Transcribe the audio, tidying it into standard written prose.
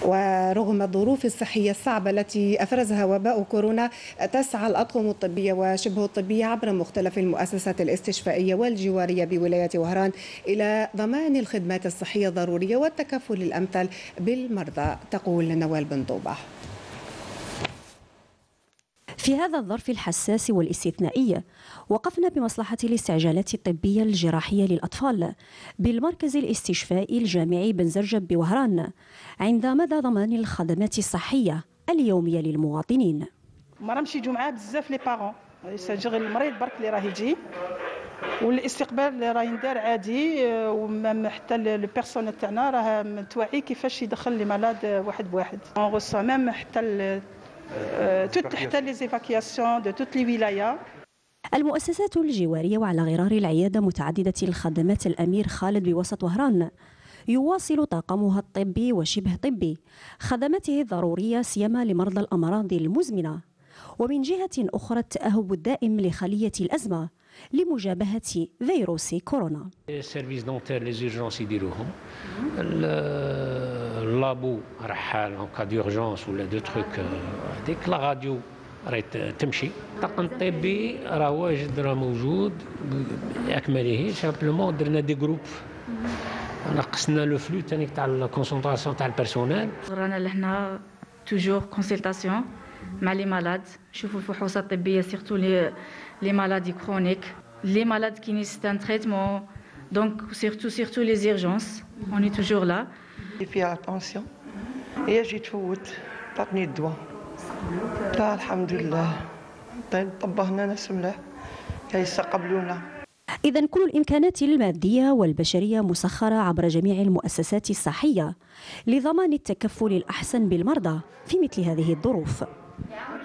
ورغم الظروف الصحية الصعبة التي أفرزها وباء كورونا، تسعى الأطقم الطبية وشبه الطبية عبر مختلف المؤسسات الاستشفائية والجوارية بولاية وهران إلى ضمان الخدمات الصحية الضرورية والتكفل الأمثل بالمرضى. تقول نوال بن طوبة. في هذا الظرف الحساس والاستثنائي، وقفنا بمصلحة الاستعجالات الطبية الجراحية للأطفال بالمركز الاستشفائي الجامعي بن زرجب بوهران عند مدى ضمان الخدمات الصحية اليومية للمواطنين. ما راهمش يجوا معاه بزاف لي بارون، يسجل المريض برك اللي راه يجي، والاستقبال اللي راه يندار عادي، وحتى البيرسونيل تاعنا راه متوعي كيفاش يدخل لي مالاد واحد بواحد. اون غوسا ميم حتى لي زيفاكياسيون دو توت لي ولايا. المؤسسات الجوارية وعلى غرار العيادة متعددة الخدمات الأمير خالد بوسط وهران يواصل طاقمها الطبي وشبه طبي خدماته الضرورية سيما لمرضى الأمراض المزمنة، ومن جهة أخرى التأهب الدائم لخلية الأزمة لمجابهة فيروس كورونا. السيرفيس دونتير لي زورجونس يديروهم، اللابو رحال اون كا دورجونس ولا دو تروك هذيك، لا راديو راهي تمشي، الطاقم الطبي راه واجد راه موجود باكمله. سامبلومون درنا دي جروب، نقصنا لو فلو ثاني تاع الكونسونطراسيون تاع البيرسونيل. رانا لهنا توجور كونسلطاسيون مع لي مالاد، نشوفوا الفحوصات الطبيه سيرتو لي مالادي كرونيك، لي مالاد كي نيستان تريتمون، دونك سيرتو لي زيرجونس اوني توجور لا. فيها اتونسيون، هي جيت تفوت عطاتني الدواء، لا الحمد لله طبهنا ناس ملاح كيستقبلونا. إذن كل الإمكانات المادية والبشرية مسخرة عبر جميع المؤسسات الصحية لضمان التكفل الأحسن بالمرضى في مثل هذه الظروف.